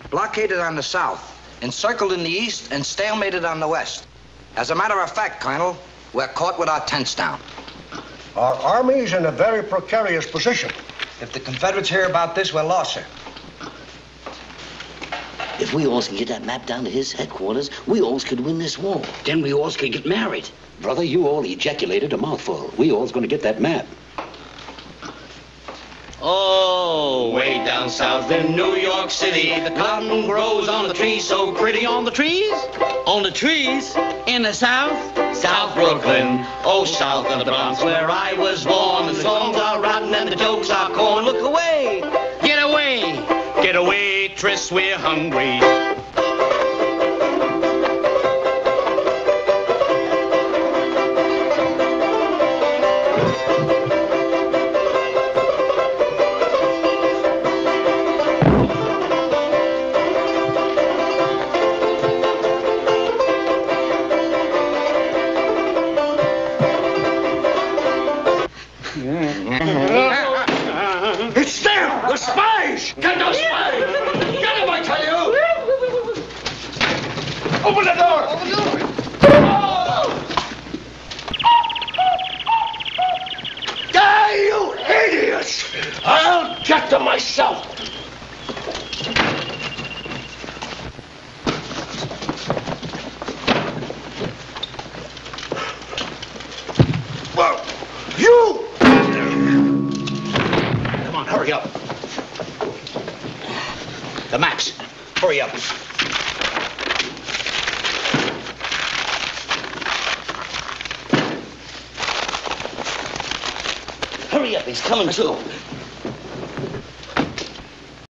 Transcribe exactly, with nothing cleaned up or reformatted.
blockaded on the south, encircled in the east, and stalemated on the west. As a matter of fact, Colonel, we're caught with our tents down. Our army's in a very precarious position. If the Confederates hear about this, we're lost, sir. If we all can get that map down to his headquarters, we all could win this war. Then we all could get married. Brother, you all ejaculated a mouthful. We all's gonna get that map. Oh, way down south in New York City, the cotton grows on the trees so pretty. On the trees? On the trees? In the south? South Brooklyn. Oh, south of the Bronx where I was born. The songs are rotten and the jokes are corn. Look away. Get away. Get away, Tris, we're hungry. It's them! The spies! Get those spies! Get them, I tell you! Open the door! Open the door! Die, you idiots! I'll get them myself! Well, you! Come on, hurry up. The maps. Hurry up. Hurry up, he's coming too.